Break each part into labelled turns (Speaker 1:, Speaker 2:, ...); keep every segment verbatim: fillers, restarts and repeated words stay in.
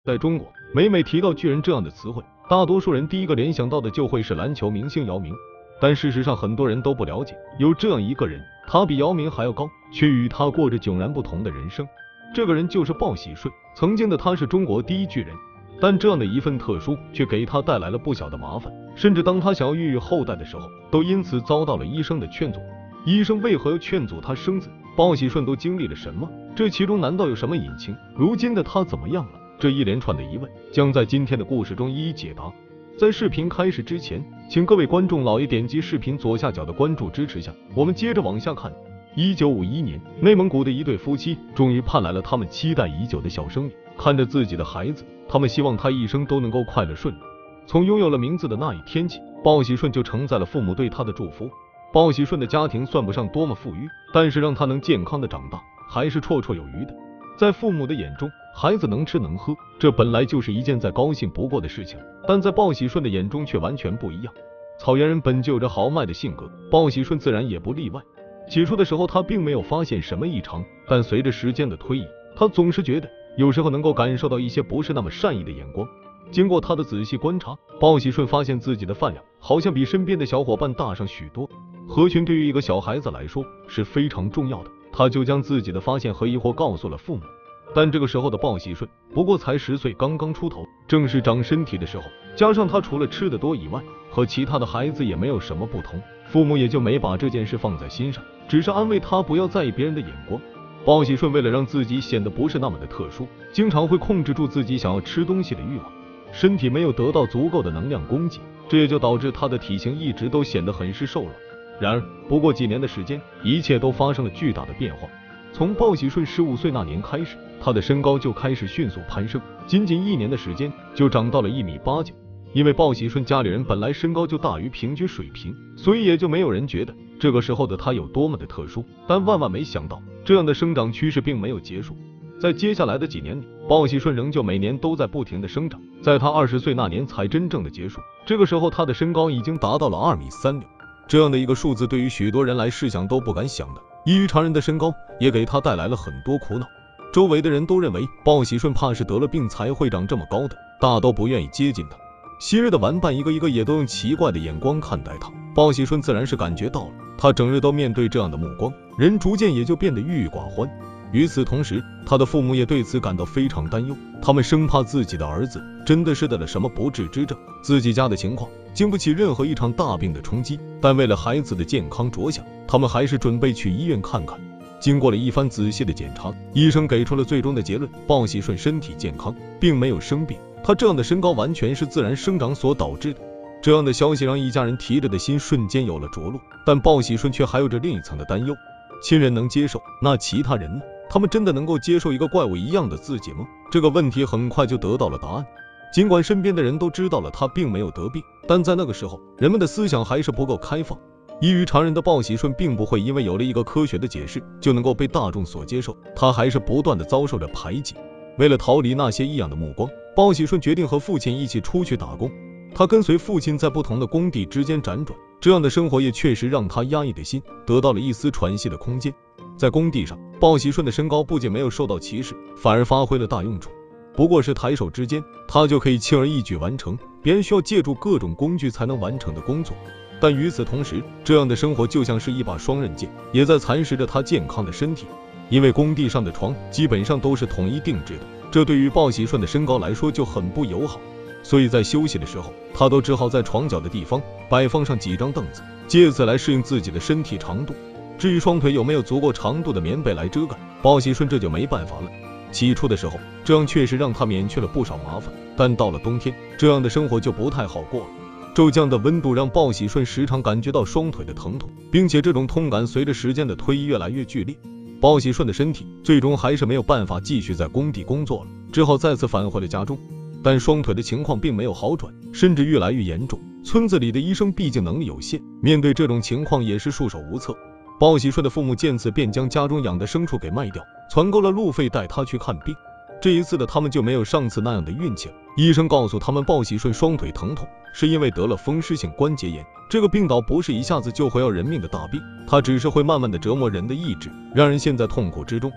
Speaker 1: 在中国，每每提到巨人这样的词汇，大多数人第一个联想到的就会是篮球明星姚明。但事实上，很多人都不了解，有这样一个人，他比姚明还要高，却与他过着迥然不同的人生。这个人就是鲍喜顺。曾经的他是中国第一巨人，但这样的一份特殊，却给他带来了不小的麻烦。甚至当他想要孕育后代的时候，都因此遭到了医生的劝阻。医生为何要劝阻他生子？鲍喜顺都经历了什么？这其中难道有什么隐情？如今的他怎么样了？这一连串的疑问将在今天的故事中一一解答。在视频开始之前，请各位观众老爷点击视频左下角的关注支持下，我们接着往下看。一九五一年，内蒙古的一对夫妻终于盼来了他们期待已久的小生命。看着自己的孩子，他们希望他一生都能够快乐顺利。从拥有了名字的那一天起，鲍喜顺就承载了父母对他的祝福。鲍喜顺的家庭算不上多么富裕，但是让他能健康的长大，还是绰绰有余的。在父母的眼中，孩子能吃能喝，这本来就是一件再高兴不过的事情，但在鲍喜顺的眼中却完全不一样。草原人本就有着豪迈的性格，鲍喜顺自然也不例外。起初的时候，他并没有发现什么异常，但随着时间的推移，他总是觉得有时候能够感受到一些不是那么善意的眼光。经过他的仔细观察，鲍喜顺发现自己的饭量好像比身边的小伙伴大上许多。合群对于一个小孩子来说是非常重要的，他就将自己的发现和疑惑告诉了父母。但这个时候的鲍喜顺不过才十岁，刚刚出头，正是长身体的时候，加上他除了吃得多以外，和其他的孩子也没有什么不同，父母也就没把这件事放在心上，只是安慰他不要在意别人的眼光。鲍喜顺为了让自己显得不是那么的特殊，经常会控制住自己想要吃东西的欲望，身体没有得到足够的能量供给，这也就导致他的体型一直都显得很是瘦弱。然而不过几年的时间，一切都发生了巨大的变化。从鲍喜顺十五岁那年开始，他的身高就开始迅速攀升，仅仅一年的时间就长到了一米八九。因为鲍喜顺家里人本来身高就大于平均水平，所以也就没有人觉得这个时候的他有多么的特殊。但万万没想到，这样的生长趋势并没有结束。在接下来的几年里，鲍喜顺仍旧每年都在不停的生长，在他二十岁那年才真正的结束。这个时候他的身高已经达到了二米三六，这样的一个数字对于许多人来试想都不敢想的。异于常人的身高也给他带来了很多苦恼，周围的人都认为鲍喜顺怕是得了病才会长这么高的，大都不愿意接近他。昔日的玩伴一个一个也都用奇怪的眼光看待他，鲍喜顺自然是感觉到了，他整日都面对这样的目光，人逐渐也就变得郁郁寡欢。与此同时，他的父母也对此感到非常担忧，他们生怕自己的儿子真的是得了什么不治之症，自己家的情况经不起任何一场大病的冲击。但为了孩子的健康着想，他们还是准备去医院看看。经过了一番仔细的检查，医生给出了最终的结论，鲍喜顺身体健康，并没有生病，他这样的身高完全是自然生长所导致的。这样的消息让一家人提着的心瞬间有了着落，但鲍喜顺却还有着另一层的担忧。亲人能接受，那其他人呢？他们真的能够接受一个怪物一样的自己吗？这个问题很快就得到了答案。尽管身边的人都知道了他并没有得病，但在那个时候，人们的思想还是不够开放。异于常人的鲍喜顺并不会因为有了一个科学的解释就能够被大众所接受，他还是不断的遭受着排挤。为了逃离那些异样的目光，鲍喜顺决定和父亲一起出去打工。他跟随父亲在不同的工地之间辗转，这样的生活也确实让他压抑的心得到了一丝喘息的空间。在工地上，鲍喜顺的身高不仅没有受到歧视，反而发挥了大用处。不过是抬手之间，他就可以轻而易举完成别人需要借助各种工具才能完成的工作。但与此同时，这样的生活就像是一把双刃剑，也在蚕食着他健康的身体。因为工地上的床基本上都是统一定制的，这对于鲍喜顺的身高来说就很不友好，所以在休息的时候，他都只好在床角的地方摆放上几张凳子，借此来适应自己的身体长度。至于双腿有没有足够长度的棉被来遮盖，鲍喜顺这就没办法了。起初的时候，这样确实让他免去了不少麻烦，但到了冬天，这样的生活就不太好过了。骤降的温度让鲍喜顺时常感觉到双腿的疼痛，并且这种痛感随着时间的推移越来越剧烈。鲍喜顺的身体最终还是没有办法继续在工地工作了，只好再次返回了家中。但双腿的情况并没有好转，甚至越来越严重。村子里的医生毕竟能力有限，面对这种情况也是束手无策。鲍喜顺的父母见此便将家中养的牲畜给卖掉，攒够了路费带他去看病。这一次的他们就没有上次那样的运气了。医生告诉他们，鲍喜顺双腿疼痛是因为得了风湿性关节炎，这个病倒不是一下子就会要人命的大病，它只是会慢慢的折磨人的意志，让人陷在痛苦之中。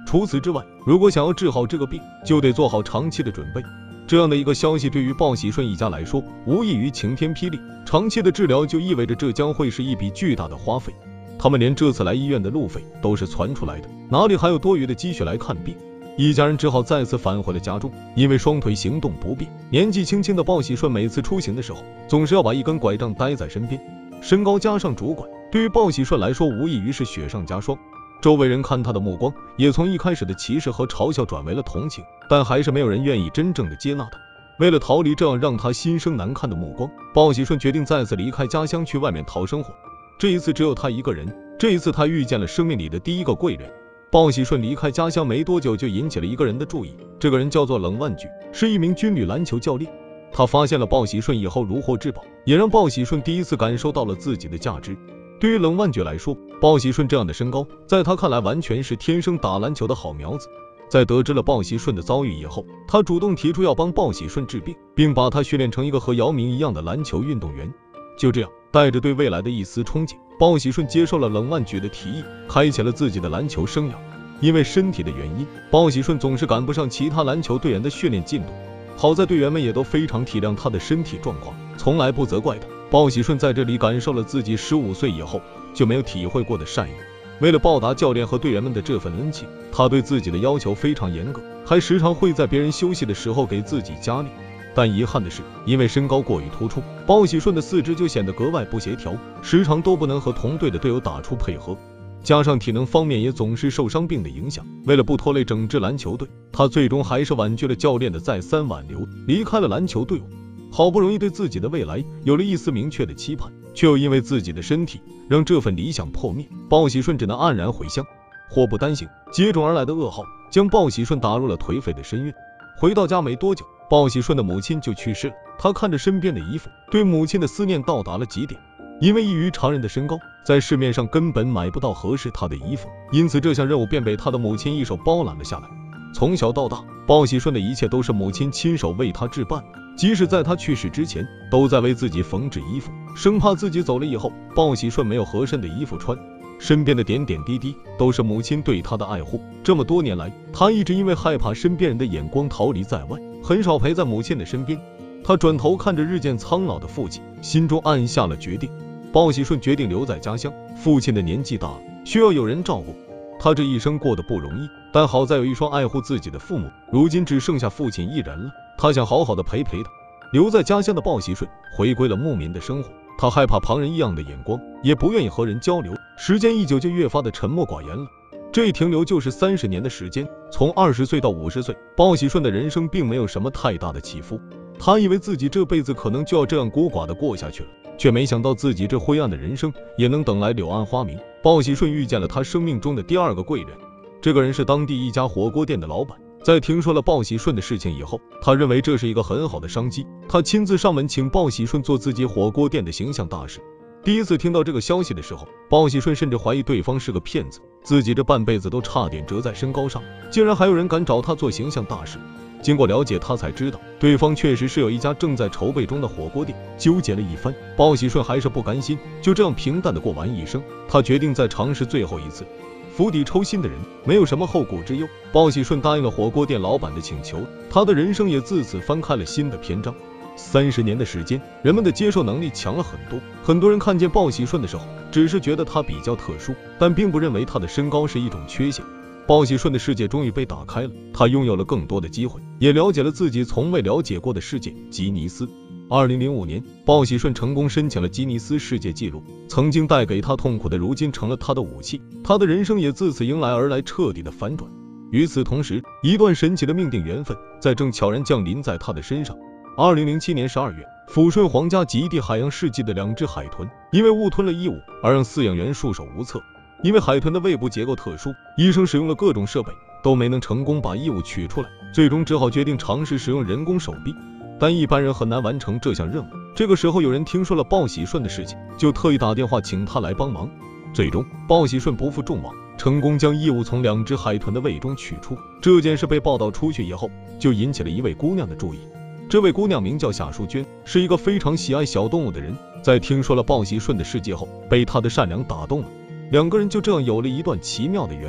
Speaker 1: 除此之外，如果想要治好这个病，就得做好长期的准备。这样的一个消息对于鲍喜顺一家来说，无异于晴天霹雳。长期的治疗就意味着这将会是一笔巨大的花费。他们连这次来医院的路费都是攒出来的，哪里还有多余的积蓄来看病？一家人只好再次返回了家中。因为双腿行动不便，年纪轻轻的鲍喜顺每次出行的时候，总是要把一根拐杖带在身边。身高加上拄拐，对于鲍喜顺来说无异于是雪上加霜。周围人看他的目光也从一开始的歧视和嘲笑转为了同情，但还是没有人愿意真正的接纳他。为了逃离这样让他心生难看的目光，鲍喜顺决定再次离开家乡去外面讨生活。这一次只有他一个人，这一次他遇见了生命里的第一个贵人。鲍喜顺离开家乡没多久就引起了一个人的注意，这个人叫做冷万举，是一名军旅篮球教练。他发现了鲍喜顺以后如获至宝，也让鲍喜顺第一次感受到了自己的价值。对于冷万举来说，鲍喜顺这样的身高，在他看来完全是天生打篮球的好苗子。在得知了鲍喜顺的遭遇以后，他主动提出要帮鲍喜顺治病，并把他训练成一个和姚明一样的篮球运动员。就这样，带着对未来的一丝憧憬，鲍喜顺接受了冷万举的提议，开启了自己的篮球生涯。因为身体的原因，鲍喜顺总是赶不上其他篮球队员的训练进度。好在队员们也都非常体谅他的身体状况，从来不责怪他。鲍喜顺在这里感受了自己十五岁以后就没有体会过的善意。为了报答教练和队员们的这份恩情，他对自己的要求非常严格，还时常会在别人休息的时候给自己加力。但遗憾的是，因为身高过于突出，鲍喜顺的四肢就显得格外不协调，时常都不能和同队的队友打出配合，加上体能方面也总是受伤病的影响。为了不拖累整支篮球队，他最终还是婉拒了教练的再三挽留，离开了篮球队伍。好不容易对自己的未来有了一丝明确的期盼，却又因为自己的身体让这份理想破灭，鲍喜顺只能黯然回乡。祸不单行，接踵而来的噩耗将鲍喜顺打入了颓废的深渊。回到家没多久，鲍喜顺的母亲就去世了。他看着身边的衣服，对母亲的思念到达了极点。因为异于常人的身高，在市面上根本买不到合适他的衣服，因此这项任务便被他的母亲一手包揽了下来。从小到大，鲍喜顺的一切都是母亲亲手为他置办，即使在他去世之前，都在为自己缝制衣服，生怕自己走了以后，鲍喜顺没有合身的衣服穿。身边的点点滴滴都是母亲对他的爱护。这么多年来，他一直因为害怕身边人的眼光逃离在外，很少陪在母亲的身边。他转头看着日渐苍老的父亲，心中暗下了决定。鲍喜顺决定留在家乡，父亲的年纪大了，需要有人照顾。他这一生过得不容易，但好在有一双爱护自己的父母。如今只剩下父亲一人了，他想好好的陪陪他。留在家乡的鲍喜顺回归了牧民的生活，他害怕旁人异样的眼光，也不愿意和人交流。时间一久，就越发的沉默寡言了。这一停留就是三十年的时间，从二十岁到五十岁，鲍喜顺的人生并没有什么太大的起伏。他以为自己这辈子可能就要这样孤寡的过下去了，却没想到自己这灰暗的人生也能等来柳暗花明。鲍喜顺遇见了他生命中的第二个贵人，这个人是当地一家火锅店的老板。在听说了鲍喜顺的事情以后，他认为这是一个很好的商机，他亲自上门请鲍喜顺做自己火锅店的形象大使。第一次听到这个消息的时候，鲍喜顺甚至怀疑对方是个骗子，自己这半辈子都差点折在身高上，竟然还有人敢找他做形象大使。经过了解，他才知道对方确实是有一家正在筹备中的火锅店。纠结了一番，鲍喜顺还是不甘心就这样平淡的过完一生，他决定再尝试最后一次。釜底抽薪的人没有什么后顾之忧，鲍喜顺答应了火锅店老板的请求，他的人生也自此翻开了新的篇章。三十年的时间，人们的接受能力强了很多，很多人看见鲍喜顺的时候，只是觉得他比较特殊，但并不认为他的身高是一种缺陷。鲍喜顺的世界终于被打开了，他拥有了更多的机会，也了解了自己从未了解过的世界——吉尼斯。二零零五年，鲍喜顺成功申请了吉尼斯世界纪录，曾经带给他痛苦的，如今成了他的武器，他的人生也自此迎来而来彻底的反转。与此同时，一段神奇的命定缘分在正悄然降临在他的身上。二零零七年十二月，抚顺皇家极地海洋世纪的两只海豚因为误吞了异物而让饲养员束手无策。因为海豚的胃部结构特殊，医生使用了各种设备都没能成功把异物取出来，最终只好决定尝试使用人工手臂，但一般人很难完成这项任务。这个时候有人听说了鲍喜顺的事情，就特意打电话请他来帮忙。最终鲍喜顺不负众望，成功将异物从两只海豚的胃中取出。这件事被报道出去以后，就引起了一位姑娘的注意。这位姑娘名叫夏淑娟，是一个非常喜爱小动物的人，在听说了鲍喜顺的事迹后，被他的善良打动了。两个人就这样有了一段奇妙的缘分，并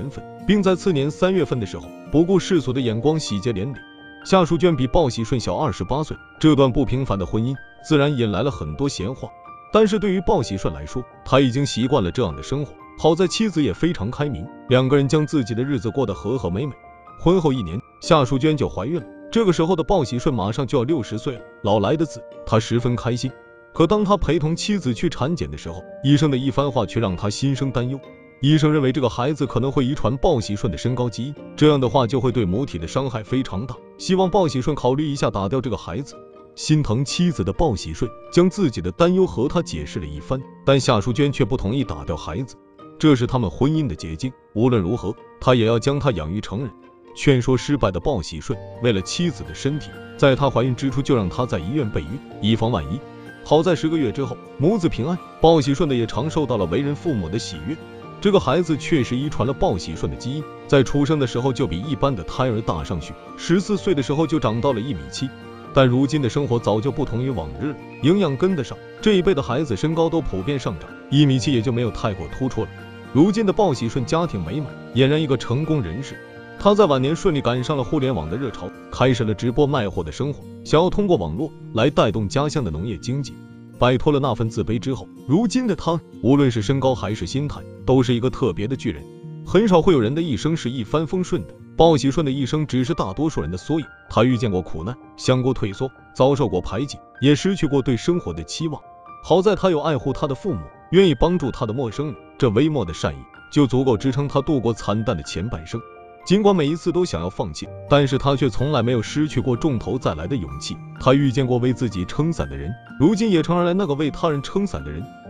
Speaker 1: 并在次年三月份的时候，不顾世俗的眼光喜结连理。夏淑娟比鲍喜顺小二十八岁，这段不平凡的婚姻自然引来了很多闲话。但是对于鲍喜顺来说，他已经习惯了这样的生活。好在妻子也非常开明，两个人将自己的日子过得和和美美。婚后一年，夏淑娟就怀孕了。这个时候的鲍喜顺马上就要六十岁了，老来的子，他十分开心。可当他陪同妻子去产检的时候，医生的一番话却让他心生担忧。医生认为这个孩子可能会遗传鲍喜顺的身高基因，这样的话就会对母体的伤害非常大，希望鲍喜顺考虑一下打掉这个孩子。心疼妻子的鲍喜顺将自己的担忧和他解释了一番，但夏淑娟却不同意打掉孩子，这是他们婚姻的结晶，无论如何他也要将他养育成人。劝说失败的鲍喜顺为了妻子的身体，在她怀孕之初就让她在医院备孕，以防万一。好在十个月之后，母子平安，鲍喜顺的也尝受到了为人父母的喜悦。这个孩子确实遗传了鲍喜顺的基因，在出生的时候就比一般的胎儿大上去，十四岁的时候就长到了一米七。但如今的生活早就不同于往日了，营养跟得上，这一辈的孩子身高都普遍上涨，一米七也就没有太过突出了。如今的鲍喜顺家庭美满，俨然一个成功人士。他在晚年顺利赶上了互联网的热潮，开始了直播卖货的生活，想要通过网络来带动家乡的农业经济。摆脱了那份自卑之后，如今的他无论是身高还是心态，都是一个特别的巨人。很少会有人的一生是一帆风顺的，鲍喜顺的一生只是大多数人的缩影。他遇见过苦难，想过退缩，遭受过排挤，也失去过对生活的期望。好在他有爱护他的父母，愿意帮助他的陌生人，这微末的善意就足够支撑他度过惨淡的前半生。尽管每一次都想要放弃，但是他却从来没有失去过重头再来的勇气。他遇见过为自己撑伞的人，如今也成而来那个为他人撑伞的人。